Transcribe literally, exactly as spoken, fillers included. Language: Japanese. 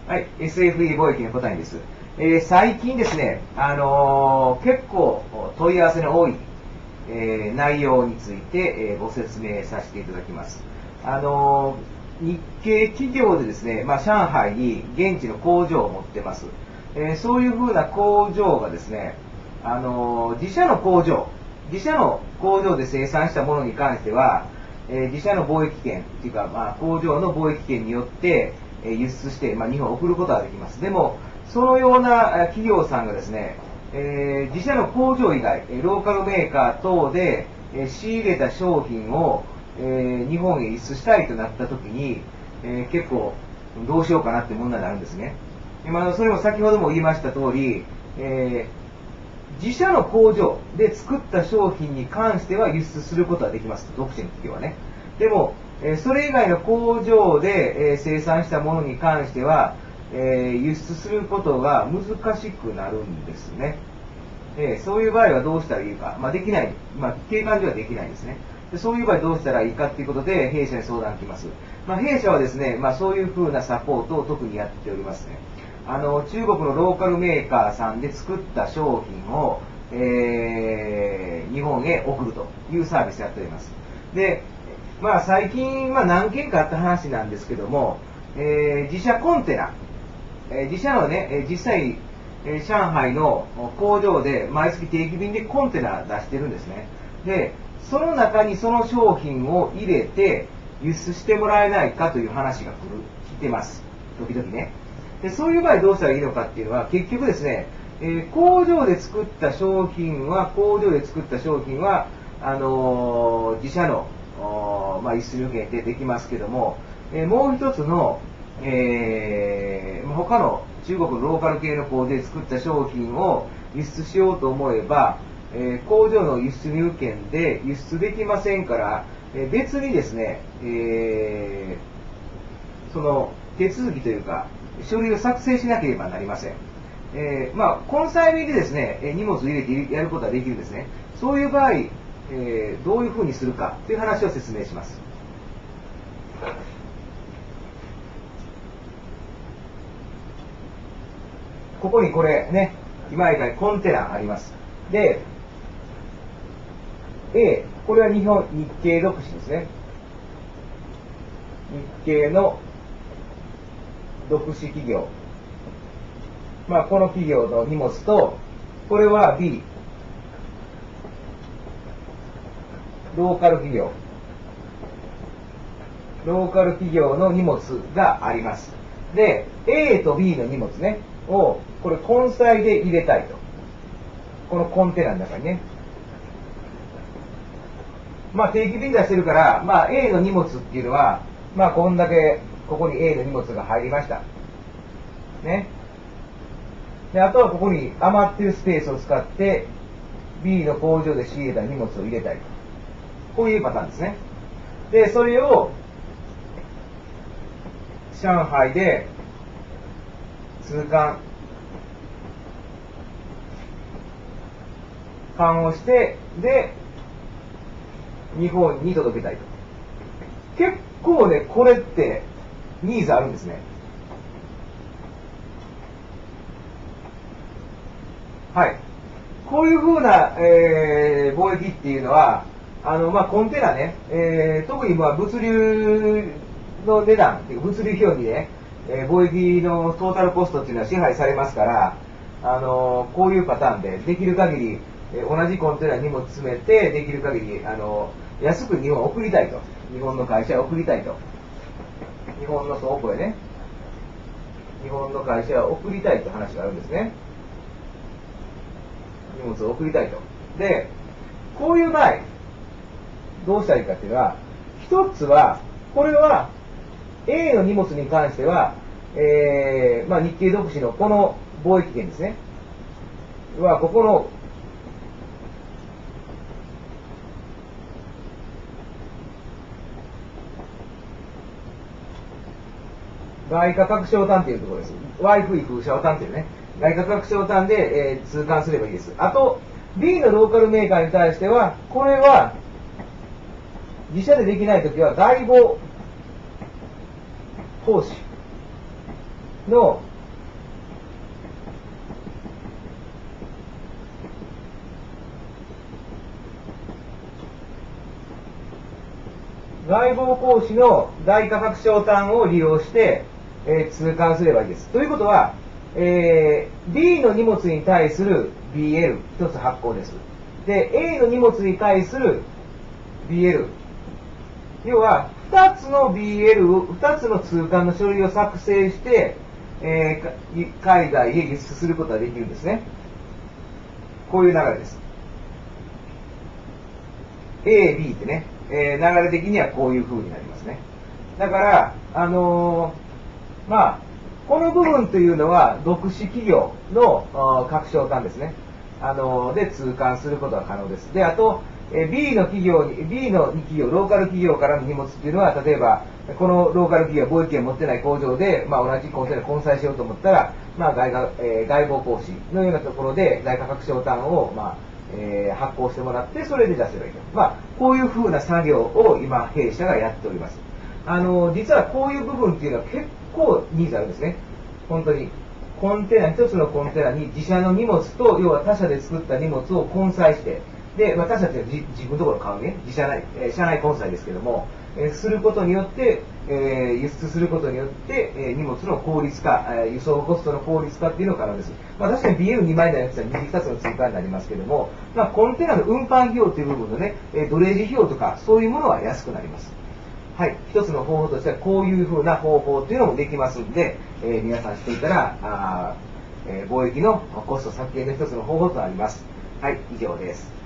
はい、エスエフイー 貿易の小谷です。えー、最近ですね、あのー、結構問い合わせの多い、えー、内容について、えー、ご説明させていただきます。あのー、日系企業でですね、まあ、上海に現地の工場を持ってます。えー、そういうふうな工場がですね、あのー、自社の工場、自社の工場で生産したものに関しては、えー、自社の貿易権というか、まあ、工場の貿易権によって、えー、輸出して、まあ、日本を送ることができます。でも、そのような企業さんがですね、えー、自社の工場以外、ローカルメーカー等で、えー、仕入れた商品を、えー、日本へ輸出したいとなったときに、えー、結構どうしようかなって問題になるんですね。まあ、それも先ほども言いました通り、えー、自社の工場で作った商品に関しては輸出することはできます。独自の企業はね。でも、えー、それ以外の工場で、えー、生産したものに関しては、えー、輸出することが難しくなるんですね。えー、そういう場合はどうしたらいいか。まあ、できない。まあ、景観上はできないんですね。でそういう場合どうしたらいいかということで、弊社に相談来ます。まあ、弊社はですね、まあ、そういうふうなサポートを特にやっておりますね。あの、中国のローカルメーカーさんで作った商品を、えー、日本へ送るというサービスをやっております。で、まあ、最近、まあ、何件かあった話なんですけども、えー、自社コンテナ、えー、自社のね、実際、えー、上海の工場で毎月定期便でコンテナ出してるんですね。で、その中にその商品を入れて輸出してもらえないかという話が来る、来てます。時々ね。で、そういう場合どうしたらいいのかっていうのは、結局ですね、えー、工場で作った商品は、工場で作った商品は、あのー、自社の、まあ、輸出入権でできますけども、えー、もう一つの、えー、他の中国のローカル系の工場で作った商品を輸出しようと思えば、えー、工場の輸出入権で輸出できませんから、えー、別にですね、えー、その手続きというか、書類を作成しなければなりません。えー、まあ、コンサイ便でですね、荷物を入れてやることはできるんですね。そういう場合、えー、どういうふうにするかという話を説明します。ここにこれね、今言ったコンテナあります。で、A、これは日本、日系独自ですね。日系の独自企業。まあ、この企業の荷物と、これは B、ローカル企業。ローカル企業の荷物があります。で、A と B の荷物ね、を、これ、根菜で入れたいと。このコンテナの中にね。まあ、定期便出してるから、まあ、A の荷物っていうのは、まあ、こんだけ、ここに A の荷物が入りました。ね。で、あとはここに余ってるスペースを使って、B の工場で仕入れた荷物を入れたいと。こういうパターンですね。で、それを、上海で、通関、勘をして、で、日本に届けたいと。結構ね、これってニーズあるんですね。はい。こういうふうな、えー、貿易っていうのは、あの、まあ、コンテナね、えー、特にまあ物流の値段、物流表にね、えー、貿易のトータルコストっていうのは支配されますから、あの、こういうパターンで、できる限り、えー、同じコンテナに荷物詰めて、できる限り、あの、安く日本を送りたいと。日本の会社を送りたいと。日本の倉庫へね、日本の会社を送りたいという話があるんですね。荷物を送りたいと。で、こういう場合、どうしたらいいかっていうのは、一つは、これは、A の荷物に関しては、えー、まあ、日系独自のこの貿易権ですね。は、ここの、外貨拡張単というところです。ワイフイ風車単というね。外貨拡張単で、えー、通関すればいいです。あと、B のローカルメーカーに対しては、これは、自社でできないときは、外貿奉仕。 の外包格子の大価格小単を利用して、えー、通関すればいいです。ということは、えー、B の荷物に対する ビーエル 一つ発行です。で、A の荷物に対する ビーエル。要は、二つの ビーエル を、二つの通関の書類を作成して、えー、海外へ輸出することができるんですね。こういう流れです。A、B ってね、えー、流れ的にはこういう風になりますね。だから、あのー、まあ、この部分というのは、独自企業の確証単ですね。あのー、で、通関することが可能です。で、あと、えー、B の企業に、B のに企業、ローカル企業からの荷物っていうのは、例えば、このローカル企業は貿易権を持ってない工場で、まあ、同じコンテナ混載しようと思ったら、まあ、外貨、えー、外包格子のようなところで、外貨確証単を、まあ、えー、発行してもらって、それで出せばいいと。まあ、こういう風な作業を今、弊社がやっております。あの、実はこういう部分っていうのは結構ニーズあるんですね。本当に。コンテナ、一つのコンテナに自社の荷物と、要は他社で作った荷物を混載して、で、まあ、他社って自自分のところ買うね、自社内、えー、社内混載ですけども、えー、することによって、えー、輸出することによって、えー、荷物の効率化、えー、輸送コストの効率化っていうのが可能です。まあ、確かに ビーエルに 枚台のやつはふたつの追加になりますけども、まあ、コンテナの運搬費用という部分のね、えー、ドレージ費用とか、そういうものは安くなります。はい。一つの方法としては、こういうふうな方法というのもできますんで、えー、皆さんしていたら、あ、えー、貿易のコスト削減の一つの方法となります。はい、以上です。